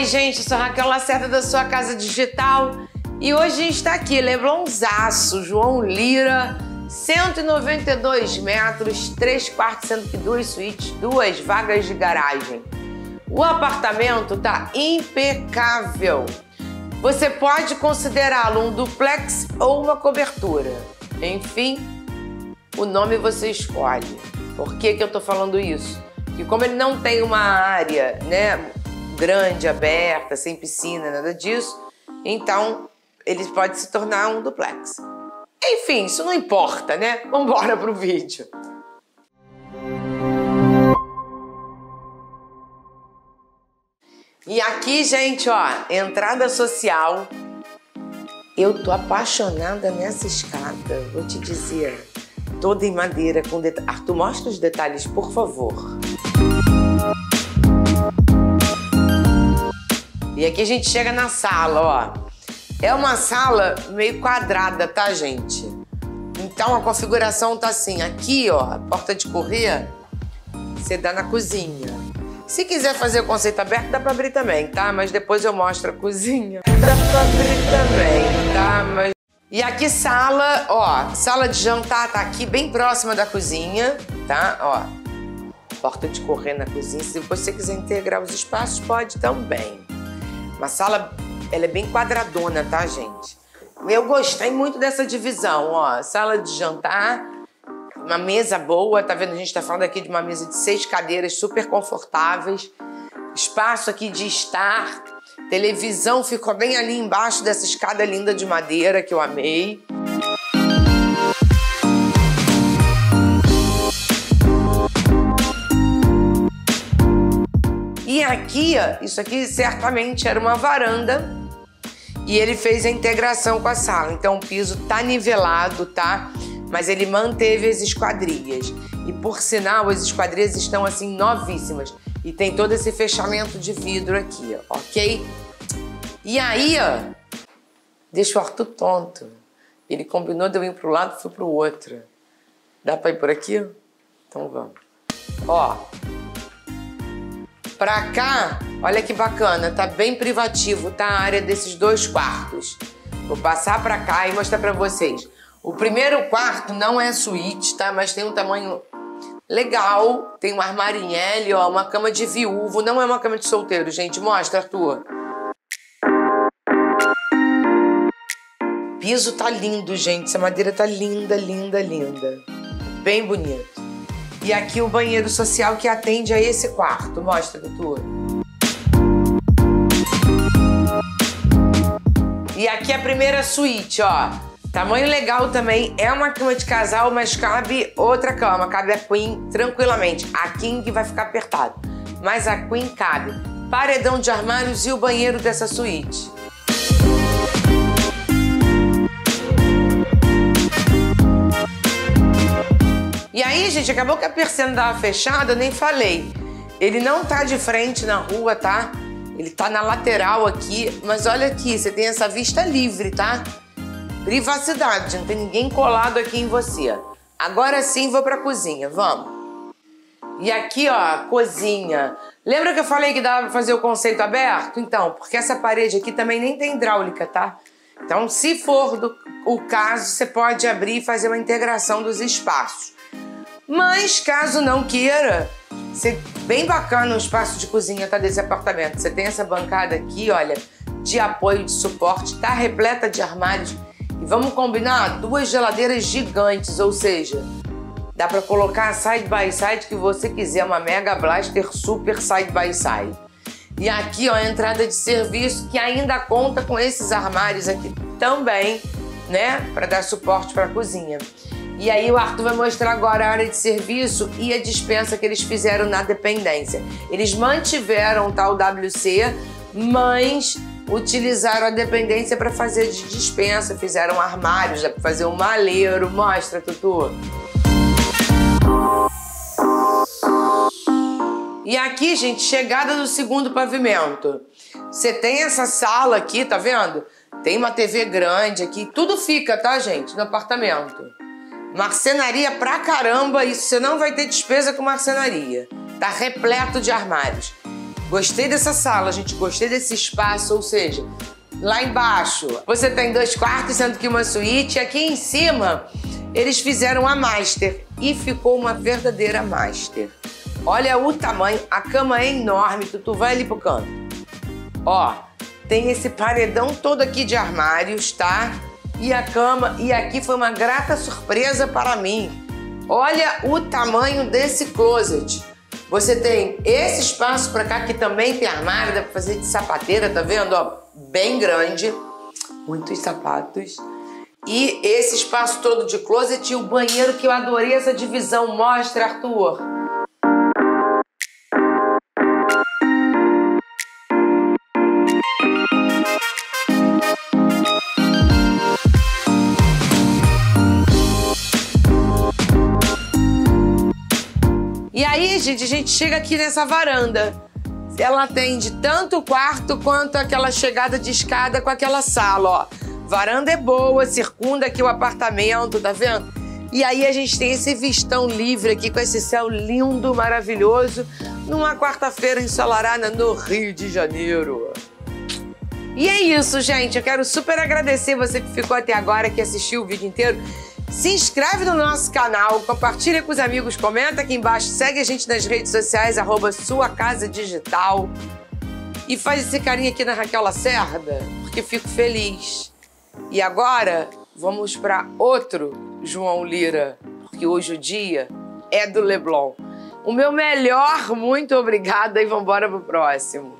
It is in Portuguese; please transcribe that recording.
gente, eu sou Raquel Lacerda da Sua Casa Digital e hoje a gente está aqui, Leblonzaço, João Lira, 192 metros, 3 quartos, sendo que 2 suítes, 2 vagas de garagem. O apartamento tá impecável. Você pode considerá-lo um duplex ou uma cobertura. Enfim, o nome você escolhe. Por que eu tô falando isso? Porque como ele não tem uma área, né, grande, aberta, sem piscina, nada disso, então ele pode se tornar um duplex. Enfim, isso não importa, né? Vamos embora pro vídeo. E aqui, gente, ó, entrada social. Eu tô apaixonada nessa escada, vou te dizer. Toda em madeira, com detalhes. Arthur, mostra os detalhes, por favor. E aqui a gente chega na sala, ó. É uma sala meio quadrada, tá, gente? Então a configuração tá assim. Aqui, ó, a porta de correr, você dá na cozinha. Se quiser fazer o conceito aberto, dá pra abrir também, tá? Mas depois eu mostro a cozinha. Dá pra abrir também, tá? Mas... E aqui sala, ó, sala de jantar tá aqui bem próxima da cozinha, tá? Ó, porta de correr na cozinha. Se você quiser integrar os espaços, pode também. Uma sala, ela é bem quadradona, tá, gente? Eu gostei muito dessa divisão, ó. Sala de jantar, uma mesa boa, tá vendo? A gente tá falando aqui de uma mesa de 6 cadeiras super confortáveis. Espaço aqui de estar. Televisão ficou bem ali embaixo dessa escada linda de madeira que eu amei. E aqui, ó, isso aqui certamente era uma varanda e ele fez a integração com a sala. Então o piso tá nivelado, tá? Mas ele manteve as esquadrias. E por sinal, as esquadrias estão assim novíssimas. E tem todo esse fechamento de vidro aqui, ó, ok? E aí, ó, deixa o Arthur tonto. Ele combinou de eu ir pro lado e fui pro outro. Dá pra ir por aqui? Então vamos. Ó, pra cá, olha que bacana, tá bem privativo, tá? A área desses 2 quartos. Vou passar pra cá e mostrar pra vocês. O primeiro quarto não é suíte, tá? Mas tem um tamanho legal. Tem um armário em L, ó, uma cama de viúvo. Não é uma cama de solteiro, gente. Mostra, Arthur. Piso tá lindo, gente. Essa madeira tá linda, linda, linda. Bem bonito. E aqui o banheiro social que atende a esse quarto. Mostra, Arthur. E aqui a primeira suíte, ó. Tamanho legal também. É uma cama de casal, mas cabe outra cama. Cabe a Queen tranquilamente. A King vai ficar apertado. Mas a Queen cabe. Paredão de armários e o banheiro dessa suíte. E aí, gente, acabou que a persiana estava fechada, eu nem falei. Ele não tá de frente na rua, tá? Ele tá na lateral aqui. Mas olha aqui, você tem essa vista livre, tá? Privacidade, não tem ninguém colado aqui em você. Agora sim, vou pra cozinha, vamos. E aqui, ó, cozinha. Lembra que eu falei que dava pra fazer o conceito aberto? Então, porque essa parede aqui também nem tem hidráulica, tá? Então, se for o caso, você pode abrir e fazer uma integração dos espaços. Mas, caso não queira, bem bacana o espaço de cozinha, tá, desse apartamento. Você tem essa bancada aqui, olha, de apoio, de suporte, tá repleta de armários. E vamos combinar 2 geladeiras gigantes, ou seja, dá para colocar side by side que você quiser, uma Mega Blaster super side by side. E aqui, ó, a entrada de serviço que ainda conta com esses armários aqui também, né, para dar suporte para a cozinha. E aí o Arthur vai mostrar agora a área de serviço e a despensa que eles fizeram na dependência. Eles mantiveram o tal WC, mas utilizaram a dependência para fazer de despensa, fizeram armários, dá para fazer um maleiro. Mostra, Tutu. E aqui, gente, chegada do segundo pavimento. Você tem essa sala aqui, tá vendo? Tem uma TV grande aqui, tudo fica, tá, gente, no apartamento. Marcenaria pra caramba, isso você não vai ter despesa com marcenaria. Tá repleto de armários. Gostei dessa sala, gente, gostei desse espaço, ou seja, lá embaixo você tem 2 quartos, sendo que uma suíte. Aqui em cima eles fizeram a master e ficou uma verdadeira master. Olha o tamanho, a cama é enorme, tu vai ali pro canto. Ó, tem esse paredão todo aqui de armários, tá? E a cama, e aqui foi uma grata surpresa para mim. Olha o tamanho desse closet. Você tem esse espaço para cá que também tem armário, dá para fazer de sapateira, tá vendo? Ó, bem grande, muitos sapatos. E esse espaço todo de closet e o banheiro, que eu adorei essa divisão. Mostra, Arthur. E aí, gente, a gente chega aqui nessa varanda. Ela atende tanto o quarto quanto aquela chegada de escada com aquela sala, ó. Varanda é boa, circunda aqui o apartamento, tá vendo? E aí a gente tem esse vistão livre aqui com esse céu lindo, maravilhoso, numa quarta-feira ensolarada no Rio de Janeiro. E é isso, gente. Eu quero super agradecer você que ficou até agora, que assistiu o vídeo inteiro. Se inscreve no nosso canal, compartilha com os amigos, comenta aqui embaixo, segue a gente nas redes sociais, @suacasadigital. E faz esse carinho aqui na Raquel Lacerda, porque fico feliz. E agora, vamos para outro João Lira, porque hoje o dia é do Leblon. O meu melhor, muito obrigada e vambora pro próximo.